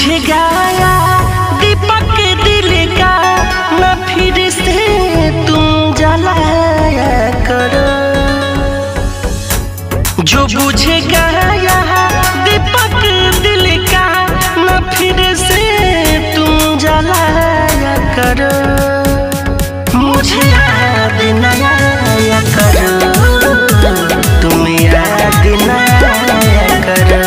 मुझे गाया दीपक दिल का न फिर से तुम जलाया करो। जो बुझे गाया दीपक दिल का न फिर से तुम जलाया करो। मुझे याद न आया करो, तुम याद न आया करो।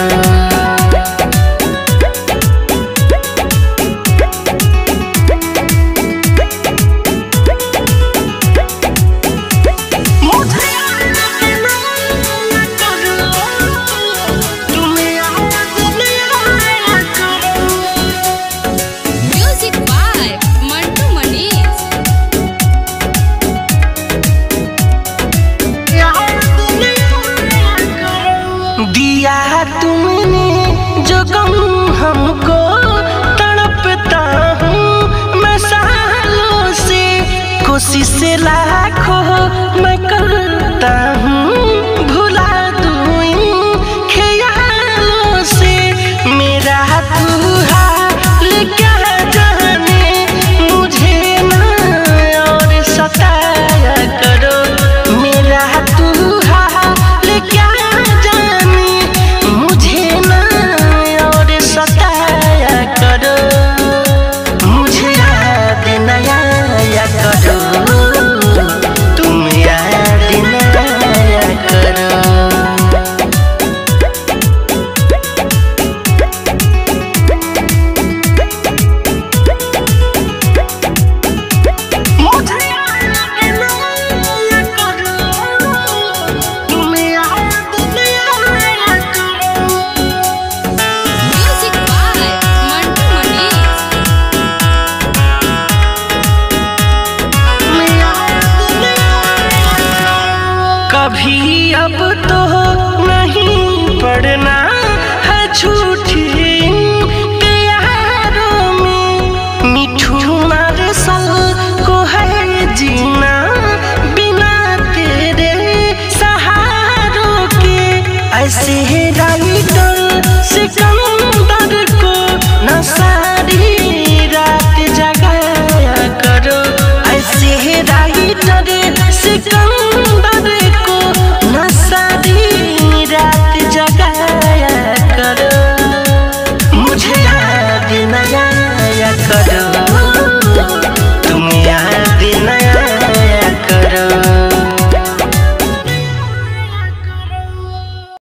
तुमने जो गम हमको तड़पता हूँ मैं सालों से, कोशिश लाखों मैं करता हूँ भुला दूँ इन ख्यालों से। मेरा तू हाल क्या जाने मुझे ना और सताया करो। मेरा तू हाल क्या कभी अब तो नहीं पढ़ना